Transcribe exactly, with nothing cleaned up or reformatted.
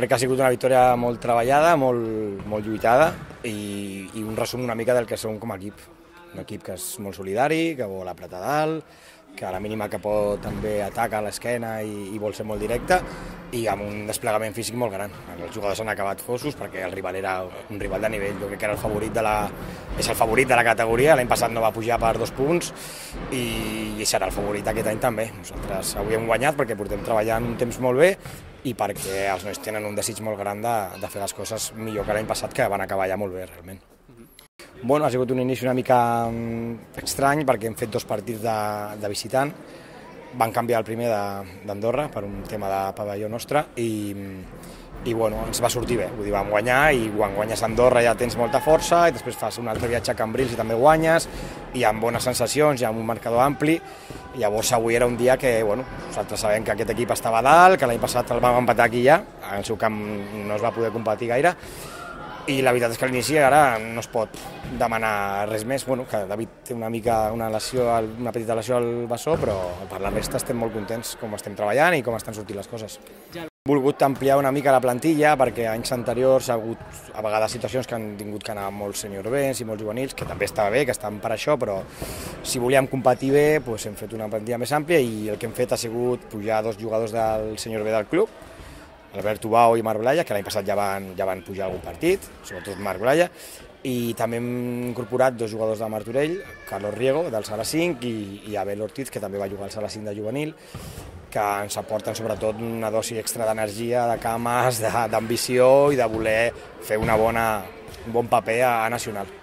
crec que ha sigut una victòria molt treballada, molt, molt lluitada i, i un resum una mica del que som com a equip. Un equip que és molt solidari, que vol apretar dalt, que a la mínima que pot també ataca a l'esquena i, i vol ser molt directe i amb un desplegament físic molt gran. Els jugadors han acabat fossos perquè el rival era un rival de nivell, jo crec que era el favorit de la, és el favorit de la categoria, l'any passat no va pujar per dos punts i, i serà el favorit aquest any també. Nosaltres avui hem guanyat perquè portem treballant un temps molt bé i perquè els nois tenen un desig molt gran de, de fer les coses millor que l'any passat, que van acabar ja molt bé realment. Bueno, ha sigut un inici una mica estrany perquè hem fet dos partits de, de visitant. Van canviar el primer d'Andorra per un tema de pavelló nostre i, i bueno, ens va sortir bé. Vull dir, vam guanyar i quan guanyes a Andorra ja tens molta força i després fas un altre viatge a Cambrils i també guanyes i amb bones sensacions i amb un marcador ampli. I llavors avui era un dia que, bueno, nosaltres sabem que aquest equip estava a dalt, que l'any passat el vam empatar aquí ja, al seu camp no es va poder competir gaire. I la veritat és que a l'inici ara no es pot demanar res més, bueno, que David té una mica una lesió, una petita lesió al bessó, però per la resta estem molt contents com estem treballant i com estan sortint les coses. Hem volgut ampliar una mica la plantilla perquè anys anteriors ha hagut a vegades situacions que han tingut que anar molts senior bens i molts juvenils, que també estava bé, que estan per això, però si volíem competir bé doncs hem fet una plantilla més àmplia i el que hem fet ha sigut pujar dos jugadors del senior B del club, Albert Tubau i Marc Blaya, que l'any passat ja van, ja van pujar algun partit, sobretot Marc Blaya, i també hem incorporat dos jugadors de Martorell, Carlos Riego, del Sala cinc, i, i Abel Ortiz, que també va jugar al Sala cinc de juvenil, que ens aporten sobretot una dosi extra d'energia, de cames, d'ambició i de voler fer una bona, un bon paper a, a nacional.